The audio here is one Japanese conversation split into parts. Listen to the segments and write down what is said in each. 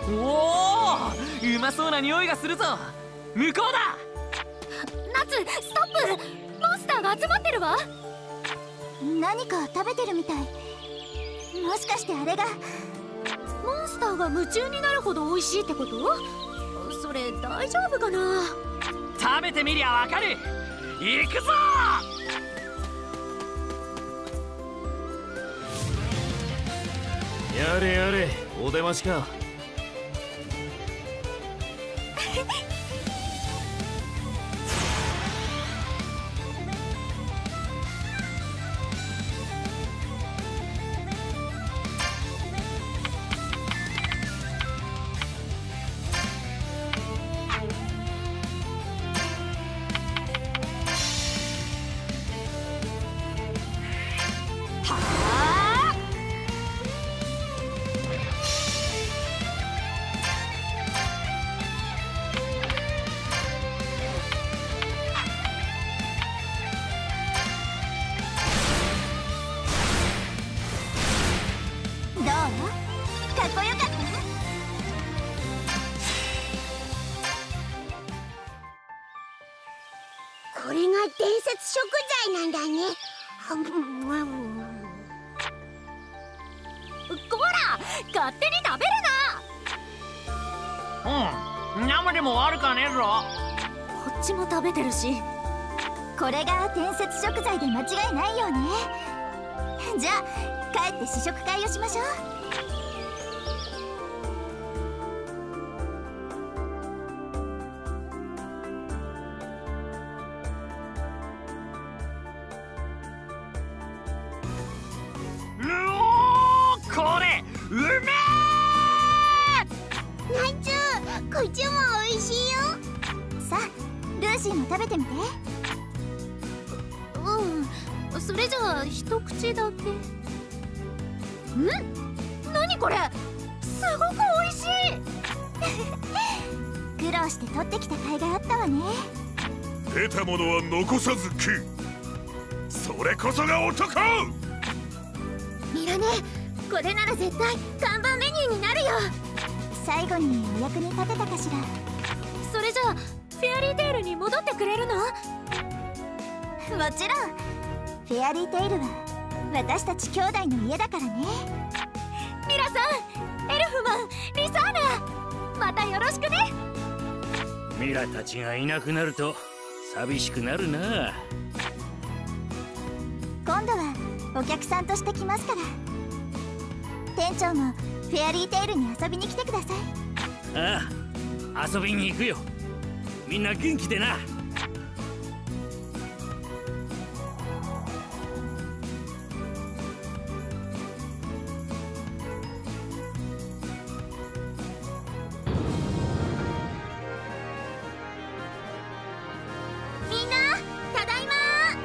おお、うまそうな匂いがするぞ。向こうだ。 ナツ、ストップ。モンスターが集まってるわ。 何か食べてるみたい。もしかしてあれが。 モンスターが夢中になるほど美味しいってこと？それ大丈夫かな？ 食べてみりゃわかる。行くぞ。 やれやれ、お出ましか。 これが伝説食材なんだね。 こら、勝手に食べるな。うん、生でも悪かねえぞ。 こっちも食べてるし。 これが伝説食材で間違いないよね。じゃあ帰って試食会をしましょう。 これうめえ。 ナツ、こっちも美味しいよ。 さあ、ルーシーも食べてみて。 それじゃあ一口だけ。何これ、すごく美味しい。 苦労して取ってきた甲斐があったわね。 出たものは残さず食う。それこそが男。 ミラネ、これなら絶対看板メニューになるよ。 最後にお役に立てたかしら。 それじゃあフェアリーテイルに戻ってくれるの？ もちろん。フェアリーテイルは私たち兄弟の家だからね。 ミラさん、エルフマン、リサーナ、またよろしくね。 ミラたちがいなくなると寂しくなるな。 今度はお客さんとして来ますから。店長もフェアリーテイルに遊びに来てください。 ああ、遊びに行くよ。みんな元気でな。 みんな、ただいま。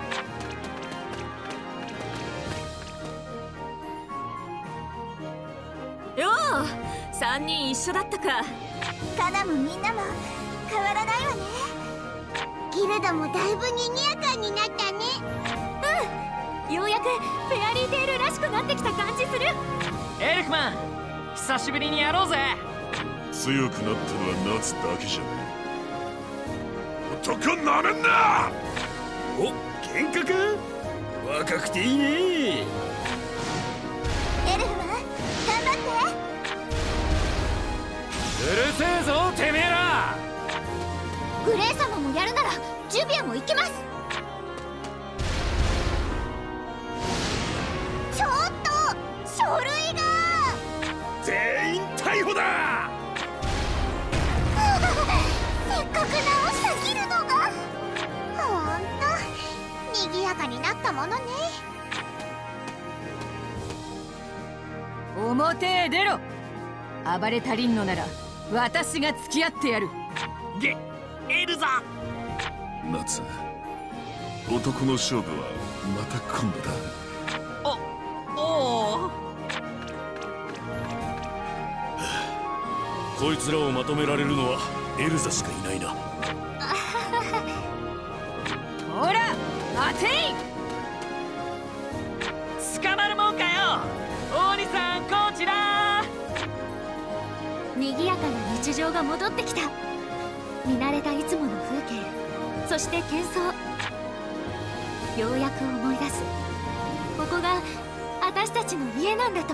よう、3人一緒だったか。 カナもみんなも変わらないわね。 ギルドもだいぶ賑やかになったね。 ようやくフェアリーテイルらしくなってきた感じする。 エルフマン、久しぶりにやろうぜ。 強くなったのはナツだけじゃねえ。男なめんな。 お、喧嘩か。若くていいね。 エルフマン、頑張って。 うるせえぞてめえら。 グレイ様もやるならジュビアも行きます。ちょっと書類が。 全員逮捕だ。 せっかく直したギルドがほんと賑やかになったものね。 表へ出ろ。暴れ足りんのなら私が付き合ってやる。 エルザ。 ナツ、男の勝負はまた今度だ。 おお。 こいつらをまとめられるのはエルザしかいないな。 ほら、当てい。 捕まるもんかよ。大兄さん、こちら。 賑や日常が戻ってきた。見慣れたいつもの風景、そして喧騒。ようやく思い出す、ここが私たちの家なんだと。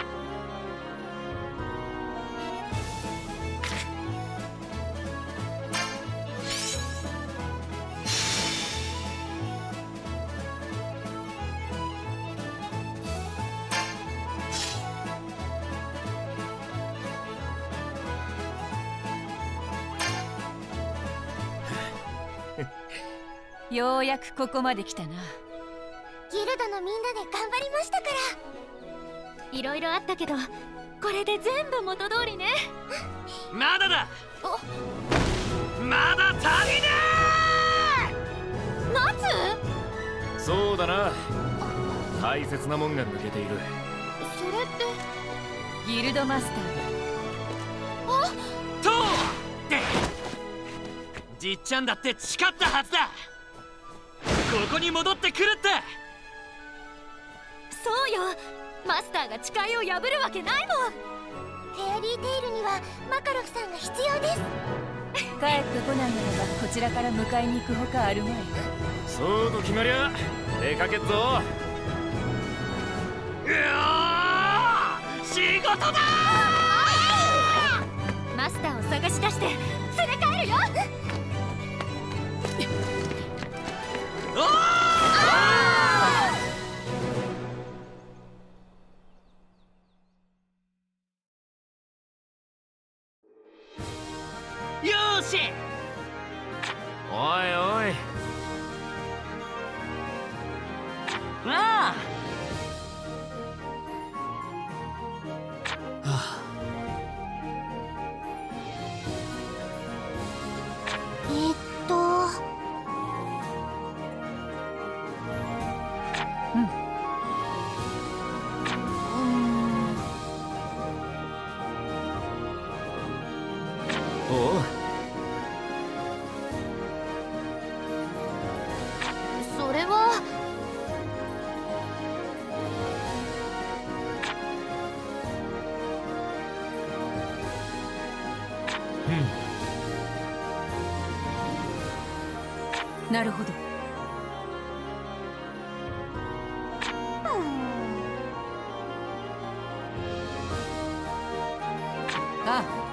ようやくここまで来たな。 ギルドのみんなで頑張りましたから。 いろいろあったけど、これで全部元通りね。 まだだ。まだ足りねナツ。 そうだな、大切なもんが抜けている。 それってギルドマスターとってじっちゃんだって誓ったはずだ。ここに戻ってくるって。 そうよ、マスターが誓いを破るわけないもん。 フェアリーテイルにはマカロフさんが必要です。 帰ってこないならばこちらから迎えに行くほかあるまい。 そうと決まりゃ出かけっぞ。 仕事だ。 マスターを探し出して連れ帰るよ。 よーし。 おいおい、 ああ。 おう、 それはなるほど。ああ、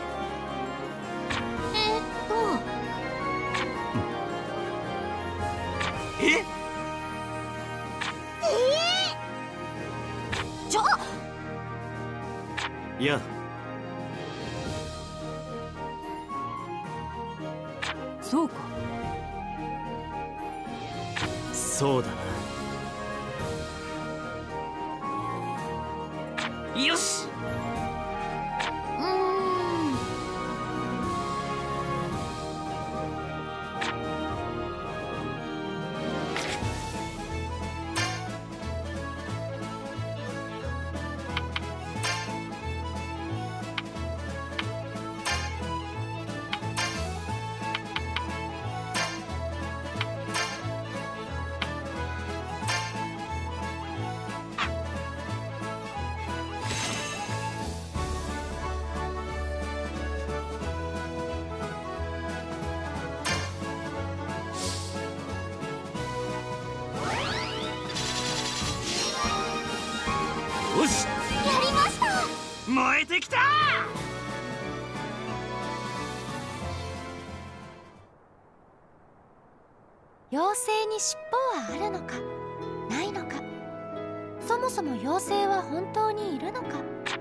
いや、 そうか。 そうだな。 よし。よし、 やりました。 燃えてきた。 妖精に尻尾はあるのかないのか、そもそも妖精は本当にいるのか。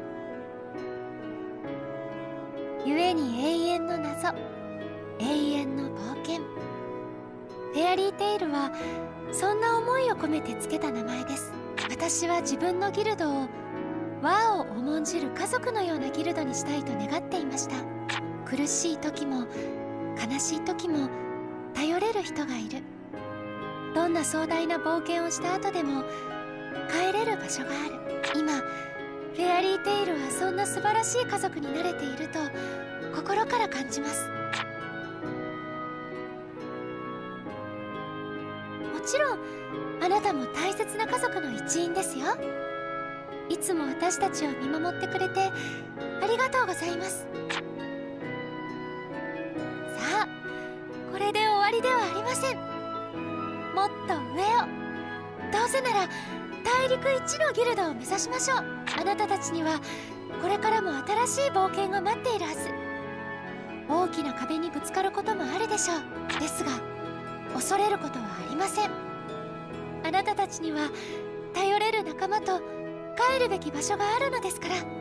故に永遠の謎、永遠の冒険。フェアリーテイルはそんな思いを込めてつけた名前です。私は自分のギルドを和を重んじる家族のようなギルドにしたいと願っていました。苦しい時も悲しい時も頼れる人がいる。どんな壮大な冒険をした後でも帰れる場所がある。今フェアリーテイルはそんな素晴らしい家族になれていると心から感じます。もちろんあなたも大切な家族の一員ですよ。いつも私たちを見守ってくれてありがとうございます。 れで終わりではありません。もっと上を、どうせなら大陸一のギルドを目指しましょう。あなたたちにはこれからも新しい冒険が待っているはず。大きな壁にぶつかることもあるでしょう。ですが恐れることはありません。あなたたちには頼れる仲間と帰るべき場所があるのですから。